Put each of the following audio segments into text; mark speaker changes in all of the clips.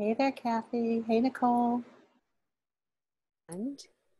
Speaker 1: Hey there, Cathy. Hey, Nicole. And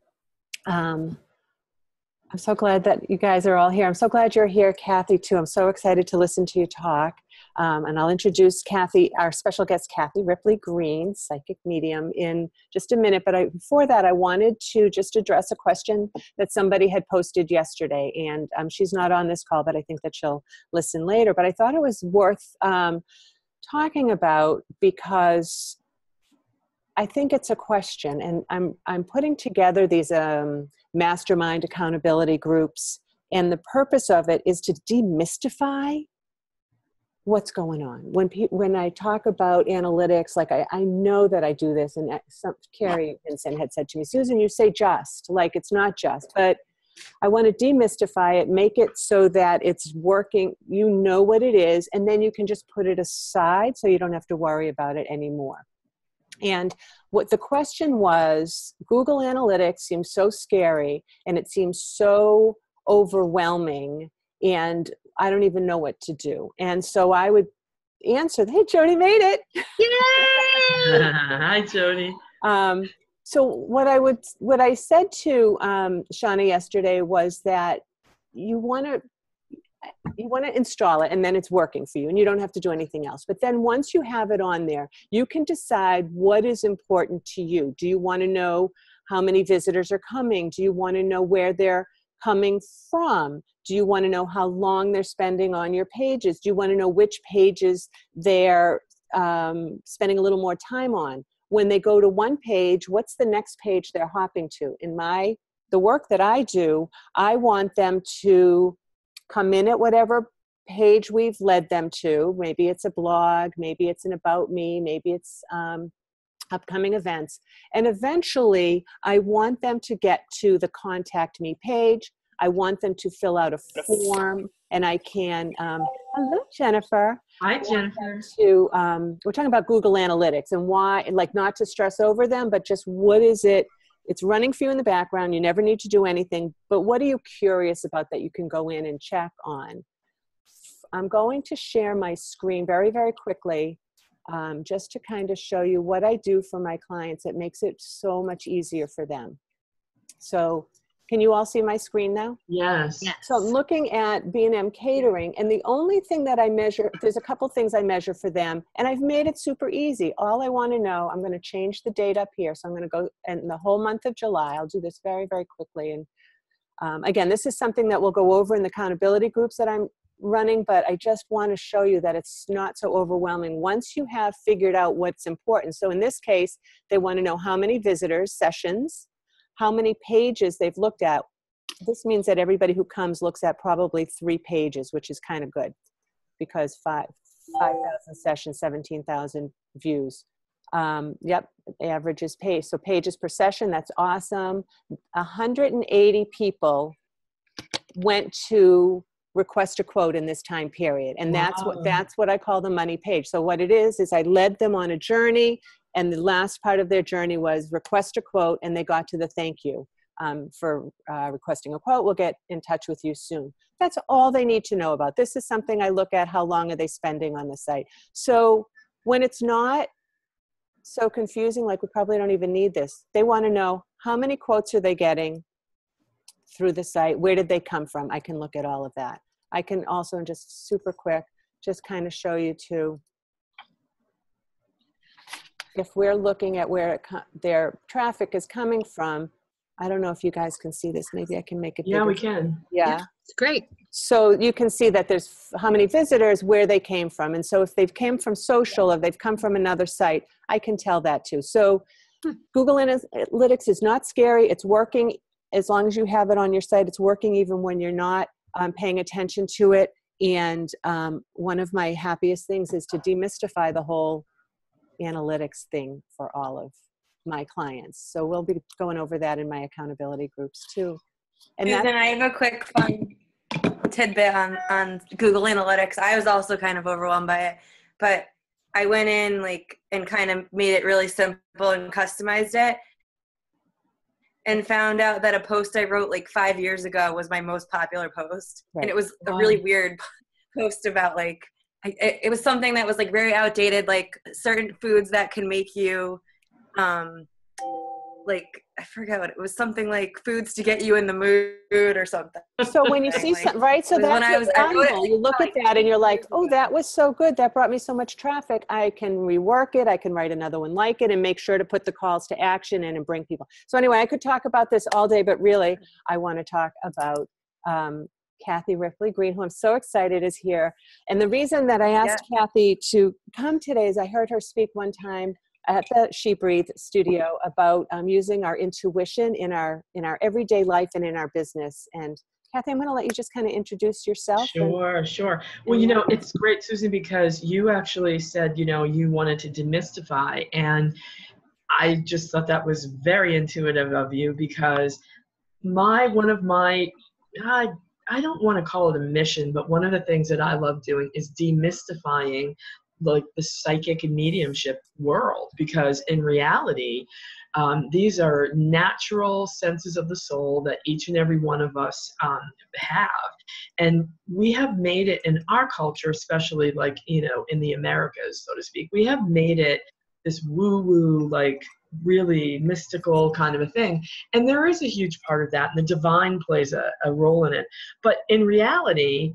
Speaker 1: um, I'm so glad that you guys are all here. I'm so glad you're here, Cathy, too. I'm so excited to listen to you talk. And I'll introduce Cathy, our special guest, Cathy Ripley Greene, psychic medium, in just a minute. But before that, I wanted to just address a question that somebody had posted yesterday. And she's not on this call, but I think that she'll listen later. But I thought it was worth talking about because I think it's a question, and I'm putting together these mastermind accountability groups, and the purpose of it is to demystify what's going on. When I talk about analytics, like I know that I do this, and Carrie Vincent had said to me, Susan, you say just, like it's not just, but I want to demystify it, make it so that it's working, you know what it is, and then you can just put it aside so you don't have to worry about it anymore. And what the question was, Google Analytics seems so scary and it seems so overwhelming and I don't even know what to do. And so I would answer, hey, Jody made it.
Speaker 2: Yay! Hi, Jody.
Speaker 1: So what I said to Shauna yesterday was that you want to install it and then it's working for you and you don't have to do anything else. But then once you have it on there, you can decide what is important to you. Do you want to know how many visitors are coming? Do you want to know where they're coming from? Do you want to know how long they're spending on your pages? Do you want to know which pages they're spending a little more time on? When they go to one page, what's the next page they're hopping to? In the work that I do, I want them to come in at whatever page we've led them to. Maybe it's a blog, maybe it's an about me, maybe it's upcoming events. And eventually, I want them to get to the contact me page. I want them to fill out a form, and I can, hello, Jennifer.
Speaker 2: Hi, Jennifer.
Speaker 1: We're talking about Google Analytics and why, like not to stress over them, but just what is it? It's running for you in the background. You never need to do anything. But what are you curious about that you can go in and check on? I'm going to share my screen very, very quickly just to kind of show you what I do for my clients. It makes it so much easier for them. So can you all see my screen now?
Speaker 2: Yes.
Speaker 1: So I'm looking at B&M Catering, and the only thing that I measure, there's a couple things I measure for them, and I've made it super easy. All I want to know, I'm going to change the date up here. So I'm going to go, and the whole month of July, I'll do this very, very quickly. And again, this is something that we'll go over in the accountability groups that I'm running, but I just want to show you that it's not so overwhelming once you have figured out what's important. So in this case, they want to know how many visitors, sessions, how many pages they've looked at. This means that everybody who comes looks at probably 3 pages, which is kind of good because 5,000 sessions, 17,000 views. Yep, average is page. So pages per session, that's awesome. 180 people went to request a quote in this time period. And that's what I call the money page. So what it is I led them on a journey, and the last part of their journey was request a quote, and they got to the thank you for requesting a quote. We'll get in touch with you soon. That's all they need to know about. This is something I look at, how long are they spending on the site. So when it's not so confusing, like we probably don't even need this, they want to know how many quotes are they getting through the site, where did they come from? I can look at all of that. I can also just super quick, just kind of show you too, if we're looking at where their traffic is coming from. I don't know if you guys can see this. Maybe I can make it bigger.
Speaker 2: Yeah, we can.
Speaker 1: Yeah.
Speaker 3: It's great.
Speaker 1: So you can see that there's how many visitors, where they came from. And so if they've came from social or they've come from another site, I can tell that too. So Google Analytics is not scary. It's working as long as you have it on your site. It's working even when you're not paying attention to it. And one of my happiest things is to demystify the whole analytics thing for all of my clients. So we'll be going over that in my accountability groups too.
Speaker 3: And then I have a quick fun tidbit on Google Analytics. I was also kind of overwhelmed by it, but I went in and kind of made it really simple and customized it, and found out that a post I wrote 5 years ago was my most popular post. Right. And it was a really weird post about it was something that was like very outdated, like certain foods that can make you, like, I forgot what it was, something like foods to get you in the mood or something.
Speaker 1: So when you see
Speaker 3: Like,
Speaker 1: something, right? So
Speaker 3: it was when
Speaker 1: that's
Speaker 3: I wrote it,
Speaker 1: you look at
Speaker 3: like,
Speaker 1: that and you're like,
Speaker 3: years
Speaker 1: oh,
Speaker 3: ago.
Speaker 1: that was so good. That brought me so much traffic. I can rework it. I can write another one like it and make sure to put the calls to action in and bring people. So anyway, I could talk about this all day, but really I want to talk about Cathy Ripley Greene, who I'm so excited is here. And the reason that I asked Cathy to come today is I heard her speak one time at the She Breathe studio about using our intuition in our everyday life and in our business. And Cathy, I'm going to let you just kind of introduce yourself.
Speaker 2: Sure. Well, you know, it's great, Susan, because you actually said, you know, you wanted to demystify, and I just thought that was very intuitive of you, because one of my, I don't want to call it a mission, but one of the things that I love doing is demystifying like the psychic and mediumship world, because in reality, these are natural senses of the soul that each and every one of us have. And we have made it in our culture, especially like, you know, in the Americas, so to speak, we have made it this woo-woo, like really mystical kind of a thing. And there is a huge part of that, and the divine plays a role in it. But in reality,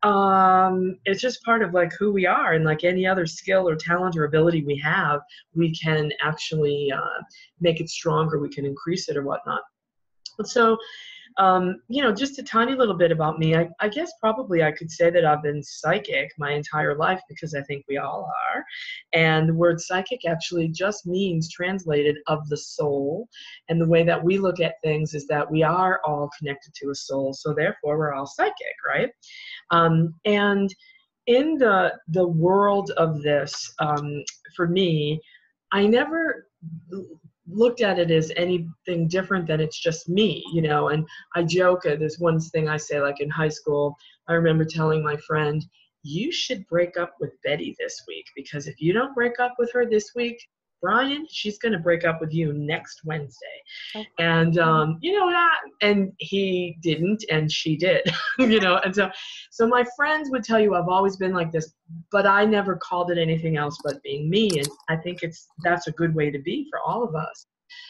Speaker 2: it's just part of like who we are, and like any other skill or talent or ability we have, we can actually make it stronger, we can increase it or whatnot. So you know, just a tiny little bit about me. I guess probably I could say that I've been psychic my entire life, because I think we all are. And the word psychic actually just means, translated, of the soul. And the way that we look at things is that we are all connected to a soul. So therefore, we're all psychic, right? And in the world of this, for me, I never looked at it as anything different than it's just me, you know. And I joke, there's one thing I say, like in high school, I remember telling my friend, you should break up with Betty this week, because if you don't break up with her this week, Brian, she's going to break up with you next Wednesday.
Speaker 1: Okay.
Speaker 2: And, you know, and he didn't, and she did, you know. And so my friends would tell you I've always been like this, but I never called it anything else but being me. And I think that's a good way to be for all of us.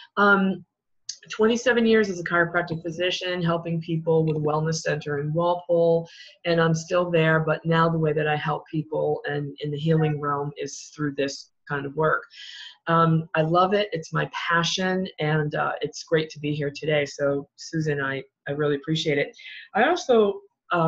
Speaker 2: 27 years as a chiropractic physician, helping people with a wellness center in Walpole, and I'm still there, but now the way that I help people and in the healing realm is through this kind of work. I love it. It's my passion, and it's great to be here today. So, Susan, I really appreciate it. I also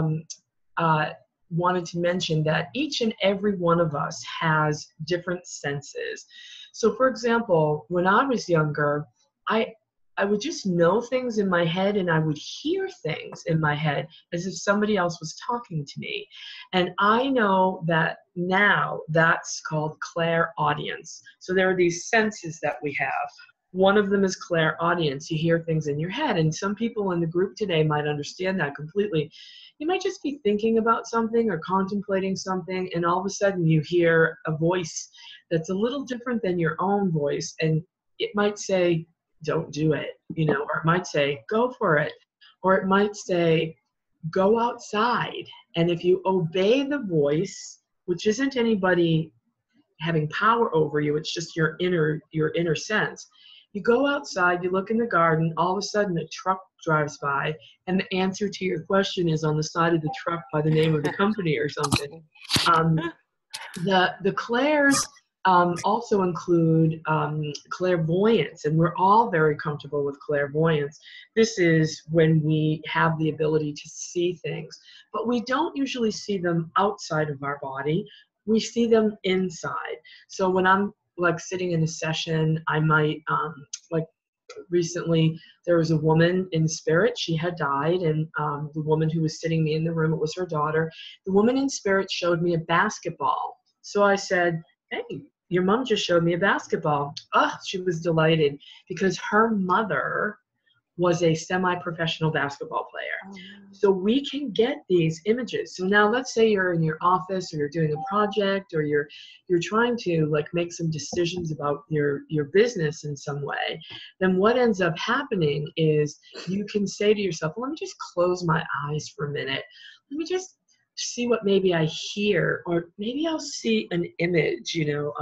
Speaker 2: wanted to mention that each and every one of us has different senses. So, for example, when I was younger, I would just know things in my head, and I would hear things in my head as if somebody else was talking to me. And I know that now that's called clairaudience. So there are these senses that we have. One of them is clairaudience. You hear things in your head, and some people in the group today might understand that completely. You might just be thinking about something or contemplating something, and all of a sudden you hear a voice that's a little different than your own voice, and it might say, don't do it, you know, or it might say, go for it, or it might say, go outside. And if you obey the voice, which isn't anybody having power over you, it's just your inner sense. You go outside, you look in the garden, all of a sudden a truck drives by, and the answer to your question is on the side of the truck by the name of the company or something. The clairs also include clairvoyance, and we're all very comfortable with clairvoyance. This is when we have the ability to see things, but we don't usually see them outside of our body. We see them inside. So when I'm like sitting in a session, I might like recently there was a woman in spirit. She had died, and the woman who was sitting me in the room, it was her daughter. The woman in spirit showed me a basketball. So I said, hey, your mom just showed me a basketball. Oh, she was delighted, because her mother was a semi-professional basketball player. So we can get these images. So now let's say you're in your office, or you're doing a project, or you're trying to like make some decisions about your business in some way. Then what ends up happening is you can say to yourself, well, let me just close my eyes for a minute. Let me just see what maybe I hear, or maybe I'll see an image,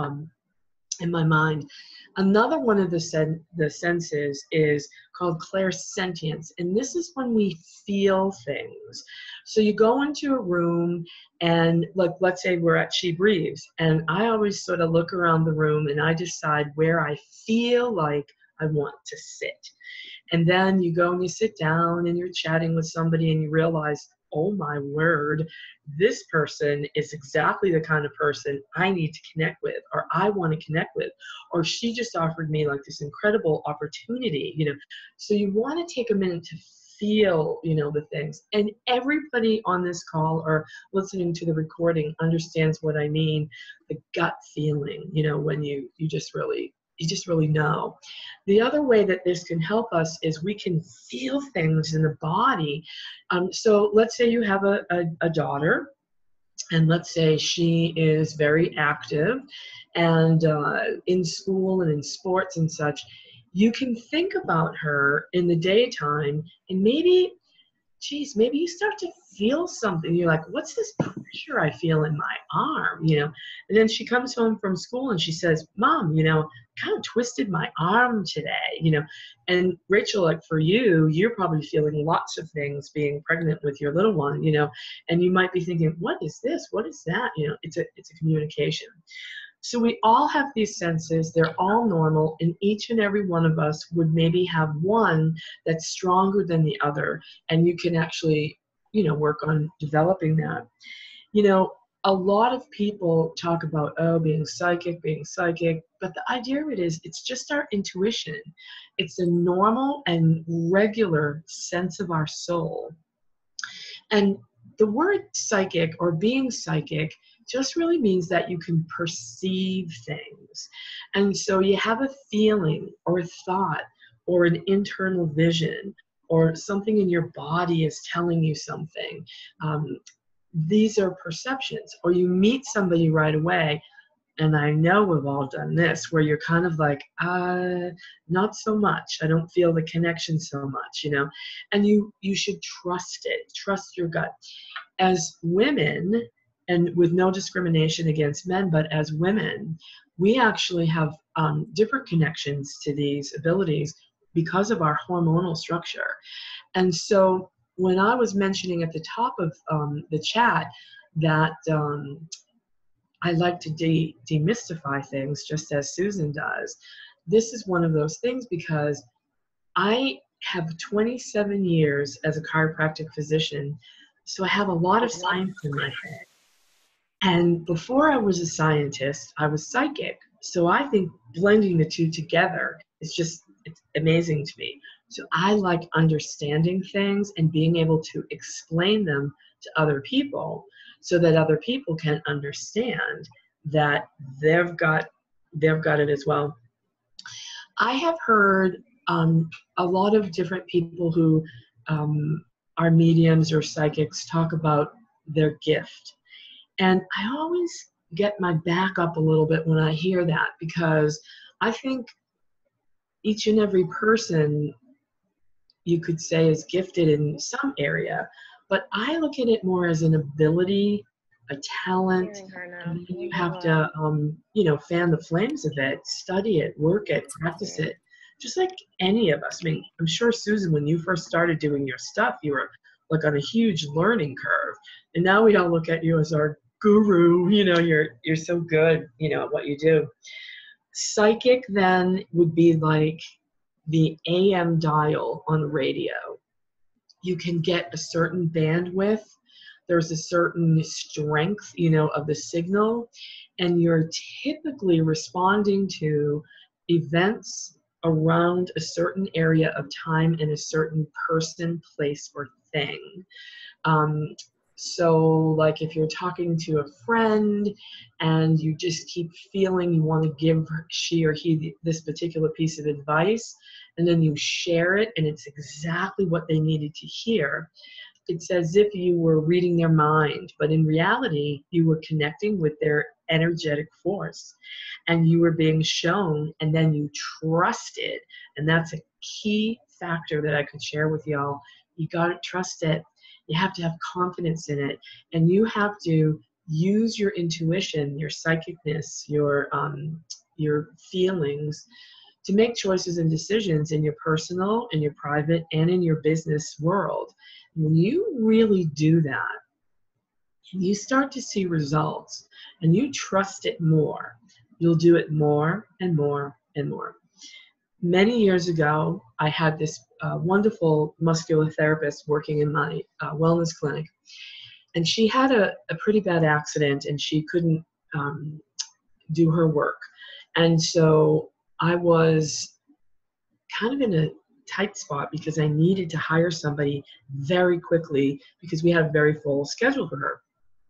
Speaker 2: in my mind. Another one of the senses is called clairsentience, and this is when we feel things. So you go into a room, and like, let's say we're at She Breathes, and I always sort of look around the room and I decide where I feel like I want to sit. And then you go and you sit down and you're chatting with somebody and you realize, oh my word, this person is exactly the kind of person I need to connect with, or I want to connect with, or she just offered me like this incredible opportunity, So you want to take a minute to feel, the things. And everybody on this call or listening to the recording understands what I mean, the gut feeling, when you just really know. The other way that this can help us is we can feel things in the body. So let's say you have a daughter, and let's say she is very active and in school and in sports and such. You can think about her in the daytime, and maybe you start to feel something. You're like, what's this pressure I feel in my arm, And then she comes home from school and she says, Mom, kind of twisted my arm today, And Rachel, like for you, you're probably feeling lots of things being pregnant with your little one, and you might be thinking, what is this? What is that? It's a communication. So we all have these senses. They're all normal, and each and every one of us would maybe have one that's stronger than the other, and you can actually, work on developing that. A lot of people talk about, being psychic, but the idea of it is it's just our intuition. It's a normal and regular sense of our soul. And the word psychic or being psychic just really means that you can perceive things. And so you have a feeling or a thought or an internal vision or something in your body is telling you something. These are perceptions. Or you meet somebody right away, and I know we've all done this, where you're kind of like, not so much. I don't feel the connection so much, And you should trust it. Trust your gut. As women, and with no discrimination against men, but as women, we actually have different connections to these abilities because of our hormonal structure. And so when I was mentioning at the top of the chat that I like to demystify things just as Susan does, this is one of those things because I have 27 years as a chiropractic physician, so I have a lot of science in my head. And before I was a scientist, I was psychic. So I think blending the two together it's amazing to me. So I like understanding things and being able to explain them to other people so that other people can understand that they've got it as well. I have heard a lot of different people who are mediums or psychics talk about their gift. And I always get my back up a little bit when I hear that, because I think each and every person, you could say, is gifted in some area, but I look at it more as an ability, a talent, and then you have to, fan the flames of it, study it, work it, practice it, just like any of us. I mean, I'm sure, Susan, when you first started doing your stuff, you were like on a huge learning curve, and now we all look at you as our guru. You're so good, at what you do. Psychic then would be like the AM dial on the radio. You can get a certain bandwidth. There's a certain strength, of the signal, and you're typically responding to events around a certain area of time and a certain person, place, or thing. So like if you're talking to a friend and you just keep feeling you want to give she or he this particular piece of advice, and then you share it and it's exactly what they needed to hear, it's as if you were reading their mind, but in reality, you were connecting with their energetic force and you were being shown, and then you trusted. And that's a key factor that I could share with y'all. you got to trust it. You have to have confidence in it. And you have to use your intuition, your psychicness, your feelings to make choices and decisions in your personal, in your private, and in your business world. When you really do that, and you start to see results, and you trust it more, you'll do it more and more and more. Many years ago, I had this wonderful muscular therapist working in my wellness clinic, and she had a pretty bad accident, and she couldn't do her work. And so I was kind of in a tight spot because I needed to hire somebody very quickly because we had a very full schedule for her.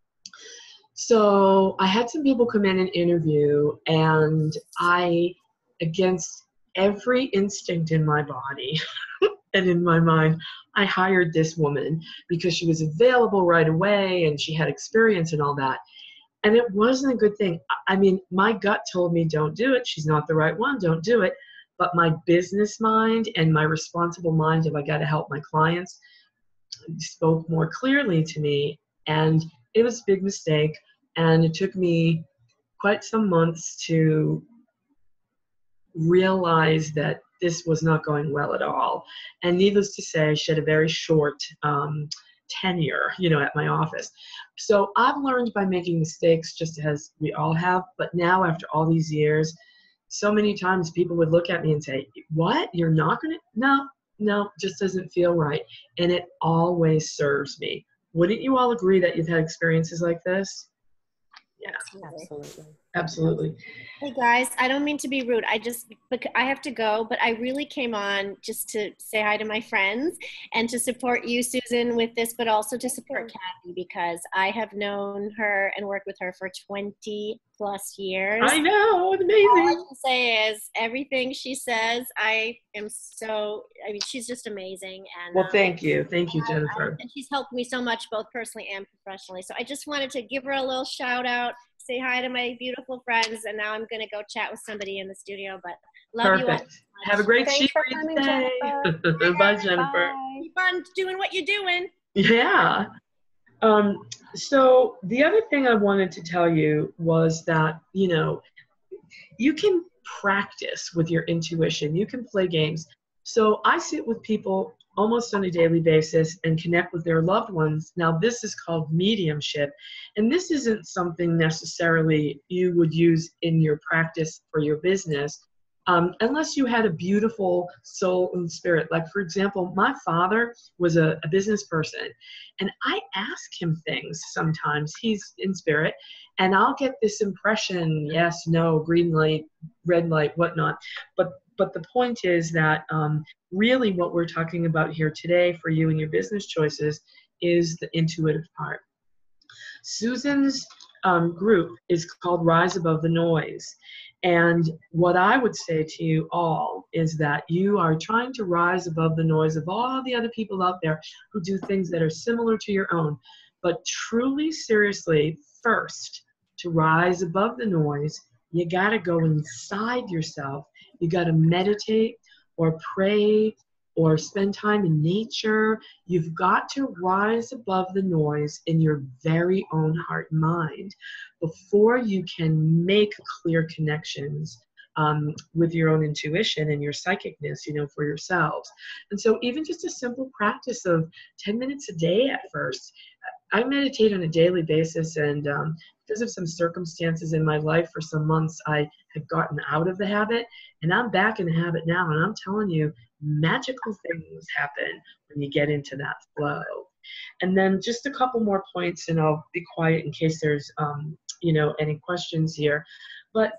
Speaker 2: So I had some people come in and interview, and I, against every instinct in my body and in my mind, I hired this woman because she was available right away and she had experience and all that. And it wasn't a good thing. I mean, my gut told me, don't do it. She's not the right one. Don't do it. But my business mind and my responsible mind of I got to help my clients spoke more clearly to me. And it was a big mistake. And it took me quite some months to realize that this was not going well at all. And needless to say, she had a very short tenure, at my office. So I've learned by making mistakes, just as we all have. But now, after all these years, so many times people would look at me and say, what? You're not going to? No, just doesn't feel right. And it always serves me. Wouldn't you all agree that you've had experiences like this? Yeah, absolutely.
Speaker 4: Hey guys, I don't mean to be rude. I have to go, but I really came on just to say hi to my friends and to support you, Susan, with this, but also to support Cathy, because I have known her and worked with her for 20 plus years.
Speaker 2: I know, it's amazing.
Speaker 4: All I can say is everything she says, she's just amazing. And
Speaker 2: well, thank you, Jennifer.
Speaker 4: and she's helped me so much, both personally and professionally. So I just wanted to give her a little shout out, say hi to my beautiful friends, and now I'm going to go chat with somebody in the studio. But love you all.
Speaker 2: Have a great
Speaker 1: Thanks for coming, Jennifer.
Speaker 2: Bye, Jennifer.
Speaker 1: Bye.
Speaker 4: Keep on doing what you're doing.
Speaker 2: Yeah. So the other thing I wanted to tell you was that, you can practice with your intuition. You can play games. So I sit with people almost on a daily basis and connect with their loved ones. Now, this is called mediumship. And this isn't something necessarily you would use in your practice for your business, unless you had a beautiful soul and spirit. Like, for example, my father was a business person, and I ask him things sometimes. He's in spirit, and I'll get this impression, yes, no, green light, red light, whatnot. But the point is that really what we're talking about here today for you and your business choices is the intuitive part. Susan's group is called Rise Above the Noise. And what I would say to you all is that you are trying to rise above the noise of all the other people out there who do things that are similar to your own. But truly, seriously, first, to rise above the noise, you got to go inside yourself. You got to meditate or pray or spend time in nature. You've got to rise above the noise in your very own heart and mind before you can make clear connections with your own intuition and your psychicness, for yourselves. And so even just a simple practice of 10 minutes a day at first. I meditate on a daily basis, and because of some circumstances in my life for some months, I had gotten out of the habit, and I'm back in the habit now. And I'm telling you, magical things happen when you get into that flow. And then just a couple more points, and I'll be quiet in case there's, any questions here. But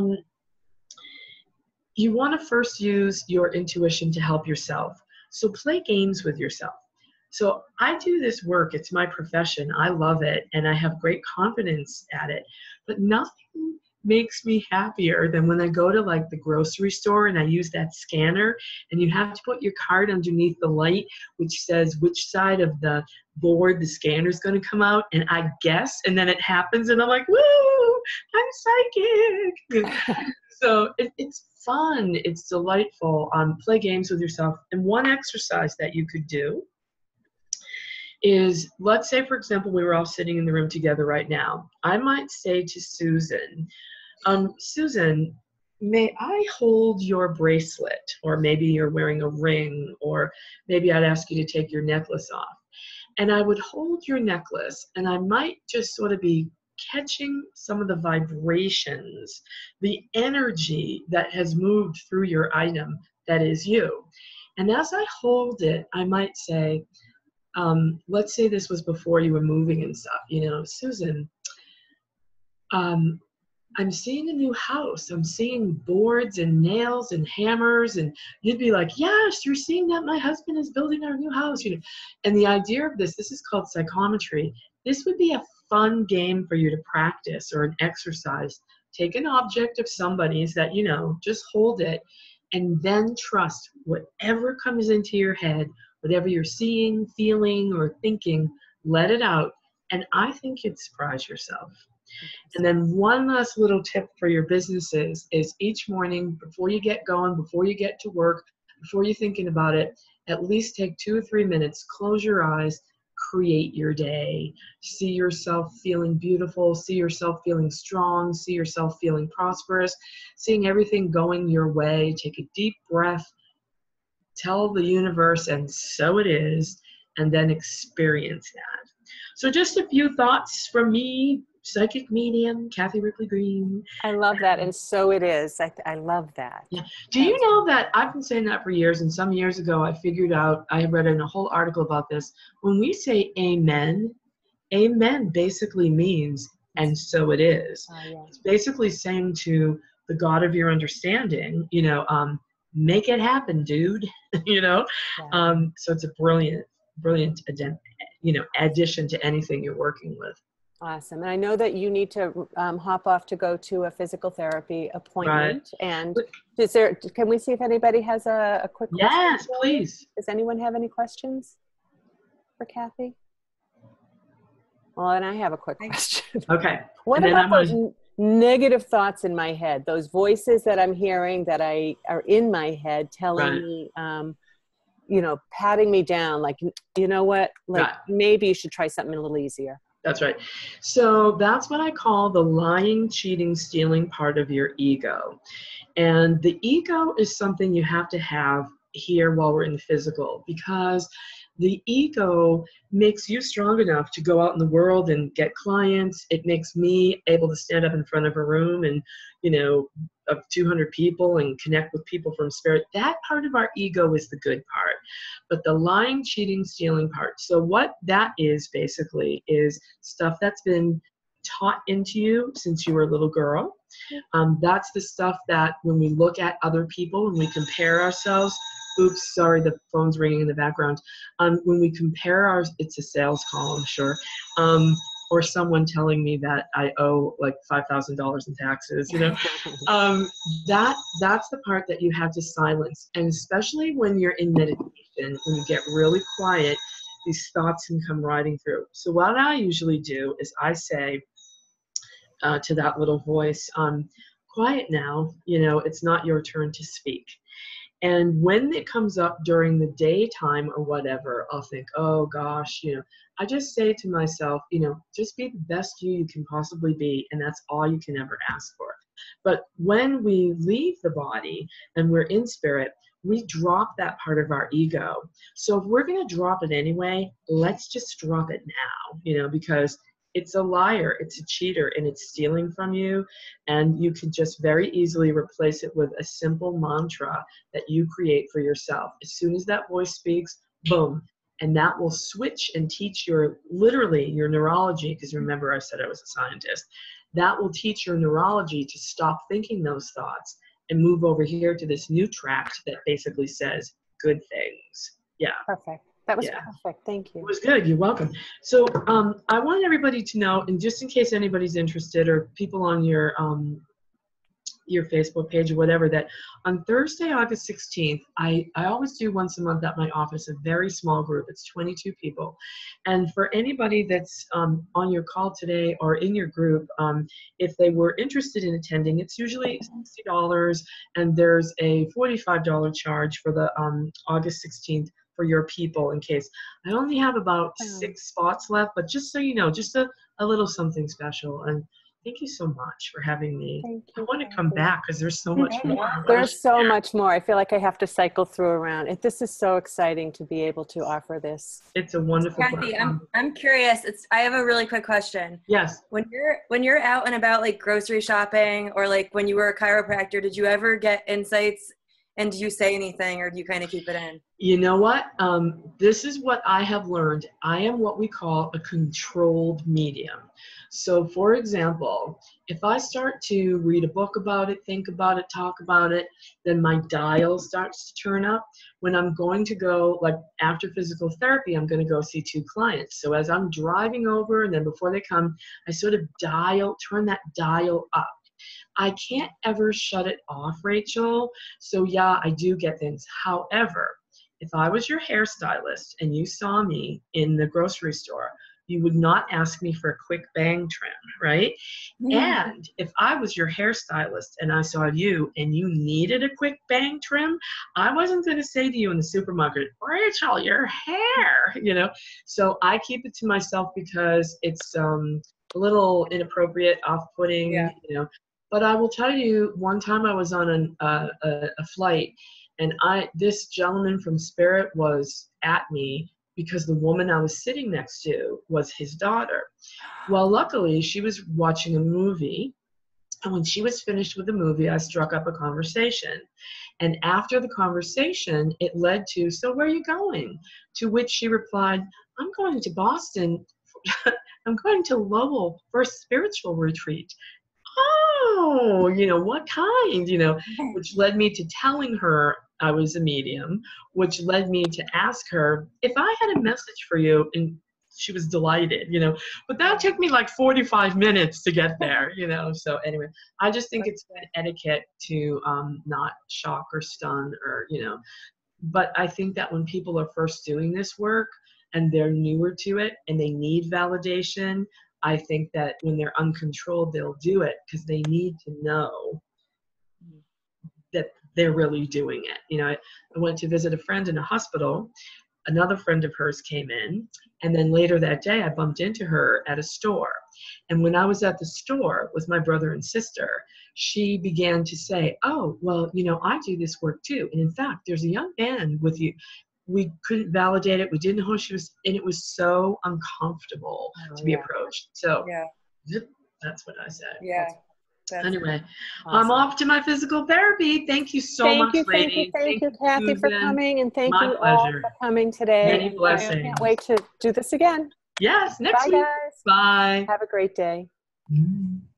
Speaker 2: you want to first use your intuition to help yourself. So play games with yourself. So I do this work. It's my profession. I love it, and I have great confidence at it. But nothing makes me happier than when I go to like the grocery store and I use that scanner, and you have to put your card underneath the light, which says which side of the board the scanner is going to come out, and I guess, and then it happens, and I'm like, woo, I'm psychic. So it's fun. It's delightful. Play games with yourself. And one exercise that you could do is, let's say, for example, we were all sitting in the room together right now. I might say to Susan, Susan, may I hold your bracelet? Or maybe you're wearing a ring, or maybe I'd ask you to take your necklace off. And I would hold your necklace, and I might just sort of be catching some of the vibrations, the energy that has moved through your item that is you. And as I hold it, I might say, let's say this was before you were moving and stuff, you know, Susan, I'm seeing a new house. I'm seeing boards and nails and hammers, and you'd be like, yes, you're seeing that my husband is building our new house, you know. And the idea of this is called psychometry. This would be a fun game for you to practice, or an exercise. Take an object of somebody's that you know, just hold it, and then trust whatever comes into your head, whatever you're seeing, feeling, or thinking, let it out. And I think you'd surprise yourself. And then one last little tip for your businesses is each morning, before you get going, before you get to work, before you're thinking about it, at least take 2 or 3 minutes, close your eyes, create your day. See yourself feeling beautiful, see yourself feeling strong, see yourself feeling prosperous, seeing everything going your way. Take a deep breath, tell the universe, and so it is, and then experience that. So just a few thoughts from me, psychic medium, Cathy Ripley Greene.
Speaker 1: I love that. And so it is. I love that.
Speaker 2: Yeah. Do you know that I've been saying that for years, and some years ago I figured out, I read in a whole article about this, when we say amen, amen basically means, and so it is.
Speaker 1: Yeah.
Speaker 2: It's basically saying to the God of your understanding, you know, make it happen, dude. You know,
Speaker 1: Yeah.
Speaker 2: so it's a brilliant addition to anything you're working with.
Speaker 1: Awesome. And I know that you need to hop off to go to a physical therapy appointment. Right. And can we see if anybody has a quick question?
Speaker 2: Yes, please.
Speaker 1: Does anyone have any questions for Cathy? Well, and I have a quick question.
Speaker 2: Okay.
Speaker 1: What about those negative thoughts in my head? Those voices that I'm hearing that are in my head telling me, you know, patting me down, like, you know what, like maybe you should try something a little easier.
Speaker 2: That's right. So that's what I call the lying, cheating, stealing part of your ego. And the ego is something you have to have here while we're in the physical, because the ego makes you strong enough to go out in the world and get clients. It makes me able to stand up in front of a room and, you know, of 200 people and connect with people from spirit. That part of our ego is the good part. But the lying, cheating, stealing part. So what that is basically is stuff that's been taught into you since you were a little girl. That's the stuff that when we look at other people and we compare ourselves, oops, sorry, the phone's ringing in the background. When we compare it's a sales call, I'm sure, or someone telling me that I owe like $5,000 in taxes, you know, that's the part that you have to silence. And especially when you're in meditation, when you get really quiet, these thoughts can come riding through. So what I usually do is I say to that little voice, quiet now, you know, it's not your turn to speak. And when it comes up during the daytime or whatever, I'll think, oh gosh, you know, I just say to myself, you know, just be the best you can possibly be. And that's all you can ever ask for. But when we leave the body and we're in spirit, we drop that part of our ego. So if we're going to drop it anyway, let's just drop it now, you know, because it's a liar, it's a cheater, and it's stealing from you. And you can just very easily replace it with a simple mantra that you create for yourself. As soon as that voice speaks, boom. And that will switch and teach literally your neurology, because remember I said I was a scientist, that will teach your neurology to stop thinking those thoughts and move over here to this new tract that basically says good things. Yeah.
Speaker 1: Perfect. That was perfect. Thank you.
Speaker 2: It was good. You're welcome. So I want everybody to know, and just in case anybody's interested or people on your Facebook page or whatever, that on Thursday, August 16th, I always do once a month at my office, a very small group. It's 22 people. And for anybody that's on your call today or in your group, if they were interested in attending, it's usually $60, and there's a $45 charge for the August 16th for your people in case. I only have about 6 spots left, but just so you know, just a little something special. And thank you so much for having me.
Speaker 1: Thank
Speaker 2: I
Speaker 1: you,
Speaker 2: want to come
Speaker 1: Cathy.
Speaker 2: back because there's so much more. I wanna
Speaker 1: There's so
Speaker 2: share.
Speaker 1: much more. I feel like I have to cycle through around. This is so exciting to be able to offer this.
Speaker 2: It's a wonderful
Speaker 3: Cathy,
Speaker 2: platform.
Speaker 3: I'm curious. I have a really quick question.
Speaker 2: Yes.
Speaker 3: When you're out and about, like grocery shopping, or like when you were a chiropractor, did you ever get insights, and do you say anything, or do you kind of keep it in?
Speaker 2: You know what? This is what I have learned. I am what we call a controlled medium. So, for example, if I start to read a book about it, think about it, talk about it, then my dial starts to turn up. When I'm going to go, like after physical therapy, I'm going to go see 2 clients. So as I'm driving over, and then before they come, I sort of turn that dial up. I can't ever shut it off, Rachel. So yeah, I do get things. However, if I was your hairstylist and you saw me in the grocery store, you would not ask me for a quick bang trim, right? And if I was your hairstylist and I saw you and you needed a quick bang trim, I wasn't going to say to you in the supermarket, Rachel, your hair, you know? So I keep it to myself because it's a little inappropriate, off-putting, you know? But I will tell you, one time I was on a flight, and this gentleman from Spirit was at me because the woman I was sitting next to was his daughter. Well, luckily, she was watching a movie, and when she was finished with the movie, I struck up a conversation. And after the conversation, it led to, so where are you going? To which she replied, I'm going to Boston. I'm going to Lowell for a spiritual retreat. Oh, you know, what kind, you know, which led me to telling her I was a medium, which led me to ask her if I had a message for you, and she was delighted, you know, but that took me like 45 minutes to get there, you know. So anyway, I just think it's good etiquette to not shock or stun or, you know, but I think that when people are first doing this work and they're newer to it and they need validation, I think that when they're uncontrolled, they'll do it because they need to know that they're really doing it. You know, I went to visit a friend in a hospital. Another friend of hers came in, and then later that day, I bumped into her at a store. And when I was at the store with my brother and sister, she began to say, oh, well, you know, I do this work too. And in fact, there's a young man with you. We couldn't validate it. We didn't know who she was. And it was so uncomfortable to be approached. So that's what I said.
Speaker 3: Yeah.
Speaker 2: Anyway,
Speaker 1: awesome.
Speaker 2: I'm off to my physical therapy. Thank you so much, ladies.
Speaker 1: Thank you, Cathy,
Speaker 2: Susan.
Speaker 1: for coming, and thank
Speaker 2: My
Speaker 1: you
Speaker 2: pleasure.
Speaker 1: all for coming today.
Speaker 2: Many blessings.
Speaker 1: I can't wait to do this again.
Speaker 2: Yes, next
Speaker 1: Bye,
Speaker 2: week.
Speaker 1: guys.
Speaker 2: Bye.
Speaker 1: Have a great day.
Speaker 2: Mm.